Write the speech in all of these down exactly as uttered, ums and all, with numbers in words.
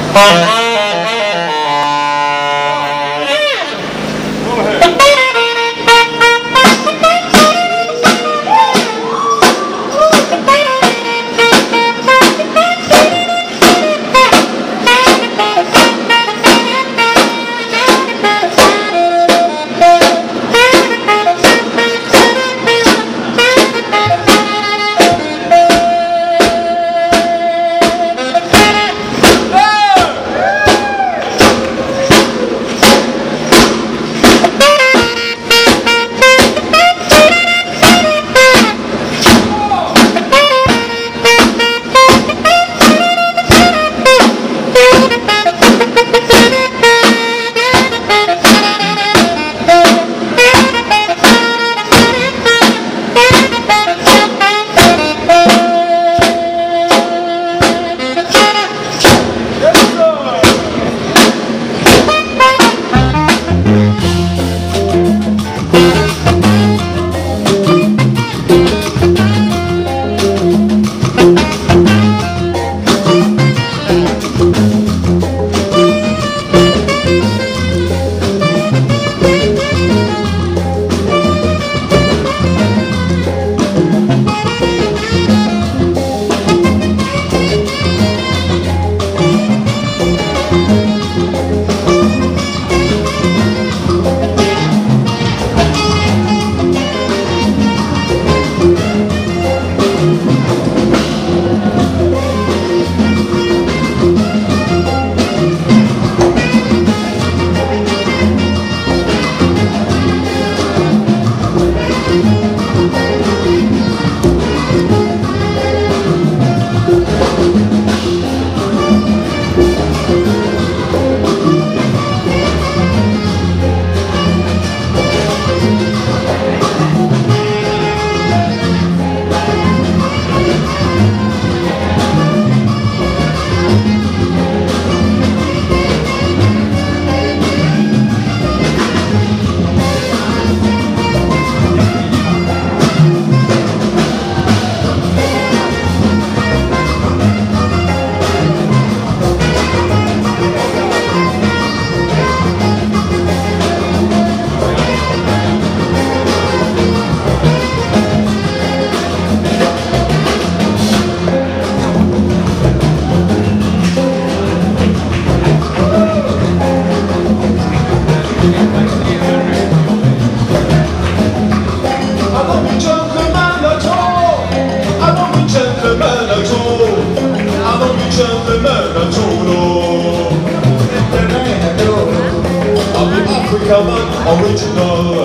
Original.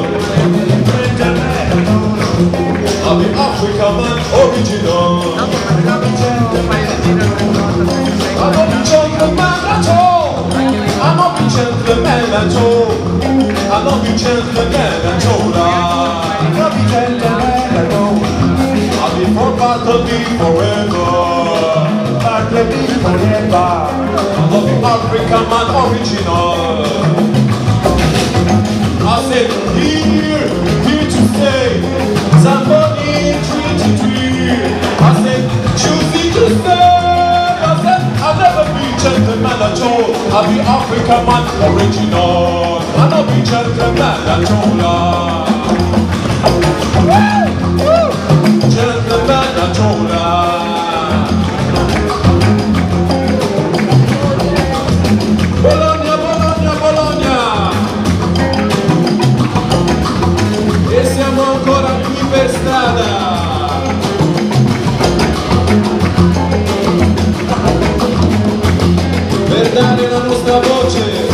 I'm the African man, original. I'm not the gentleman at all. I'm not the gentleman at all. I'm not the gentleman at all. I'm not the gentleman at all. I'll be for battle forever. Battle forever. I'm not the African man, original. I said, here, here to stay. Somebody twenty-three. I said, choosing to stay. I said, I'll never be gentleman at all. I'll be African man original. I'll not be gentleman at all. Woo! Woo! Gentleman at all. Bologna, Bologna, Bologna. E siamo ancora qui per strada. Per dare la nostra voce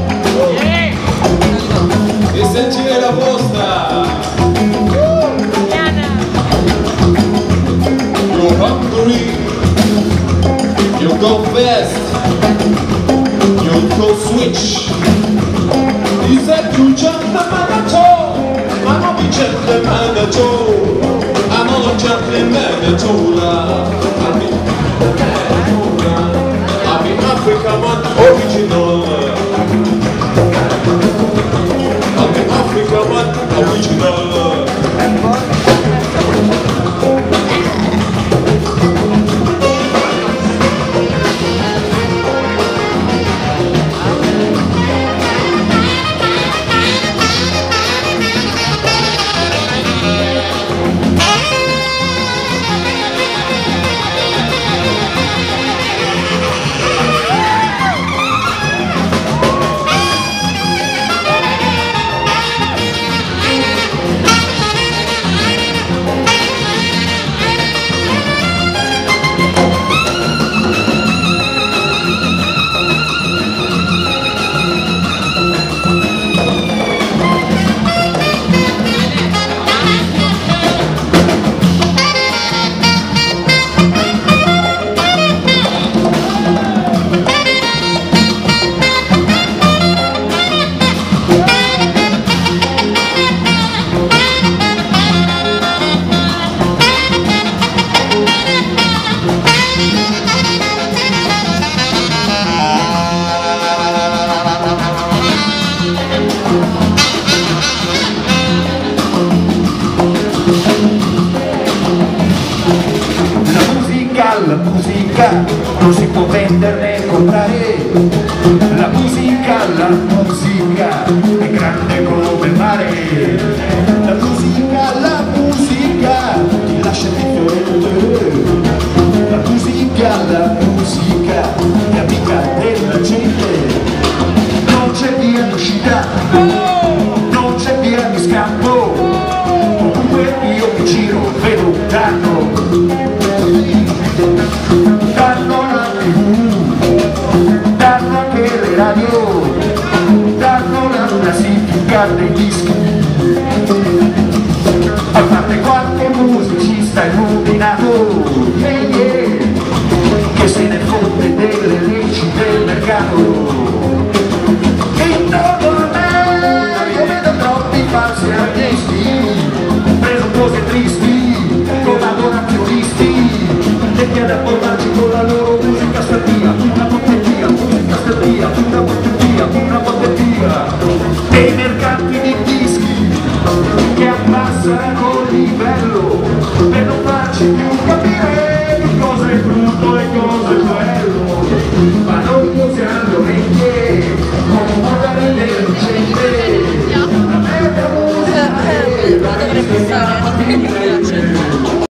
e sentire la vostra. You're hungry, you go fast, you go switch. He said you gentleman at all. I'm not a gentleman at all. I'm not a gentleman at all. I'm an African man, original. I'm an African man, original. la musica non si può vendere né comprare. La musica, la musica è grande come il mare. La musica, la musica ti lascia indifferente. La musica, la musica è amica della gente. Non c'è via d'uscita, non c'è via di scampo. Ovunque io mi giro vedo un danno. Danno la tivù, danno anche le radio, danno la classifica dei dischi. A parte qualche musicista illuminato, yeah, yeah, che se ne fotte delle leggi del mercato. E intorno a me io vedo troppi falsi artisti, presuntuosi tristi, collaborazionisti, e che ad apportarci con la loro musica sta via, una botte via, musica sta via, una botte via, una botte via. E i mercanti di dischi che abbassano il livello per non farci più capire che cosa è brutto e cosa è bello, ma noi usiamo le orecchie come magari le lucette. La mia musica è la